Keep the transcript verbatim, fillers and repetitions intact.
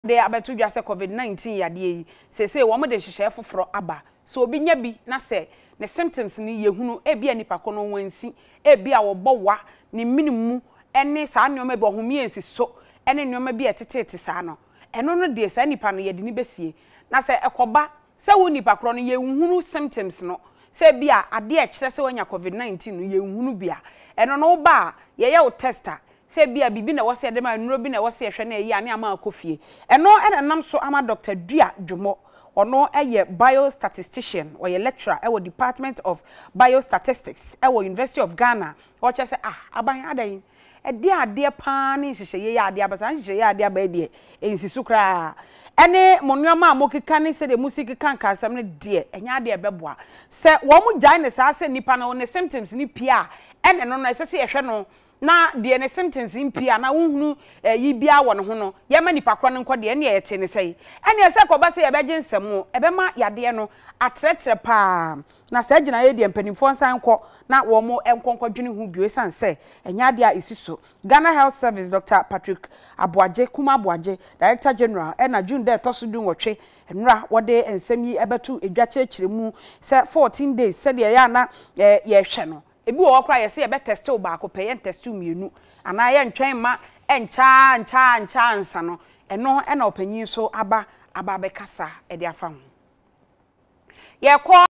de abetu dwa se covid nineteen yade yi sese wo mo de hihye foforo aba so obi nya bi na se ne symptoms ni yehunu e bia nipa ko no wansi e bia wo bowa ni minimu ene saa nneoma bi ohomie ensi so ene nneoma bi etetete saa no eno no de saa nipa no yede ni besie na se ekoba se wo nipa kro no yehunu symptoms no se bia ade e kire se wanya covid nineteen no yehunu bia eno no ba ye ye wo tester se bia bibi na wose de ma nuro bi na wose ehwe na yi ane ama akofie eno ena nam so ama Doctor Dua Dwomo ono eye biostatistician or ye lecturer e wo Department of Biostatistics e wo University of Ghana o che se ah aban adan e de ade pa ni hihye ye ade abasa hihye ye ade aba de ensisu kra ene monuama amokika ni se de musiki kan kansam ne de enya ade ebeboa se wo mu jai ne sa se nipa no ne symptoms ni pia ene no no se se ehwe no na de ne symptoms impia na wohunu yi bia wo ne ho no ye ma nipa kro ne nko de ne ye te ne sei ene se ko ba se ye beje nsemo ebe ma yade no atretre pa na se gina ye de mpanimfo nsan kọ na wo mo enkonko dwene hu bio san se enya de a isiso Ghana Health Service Doctor Patrick Aboaje Kuma Aboaje Director General ena June de toso dun wotwe enra wode ensem yi ebetu edwache kiremu se fourteen days se de ya na ye hwe no ebi wo kra ye se ye be test o ba ko pe ye test mienu ana ye ntwen ma encha ncha ncha ansa no eno ena opanyin so aba aba be kasa e de afa ho ye ko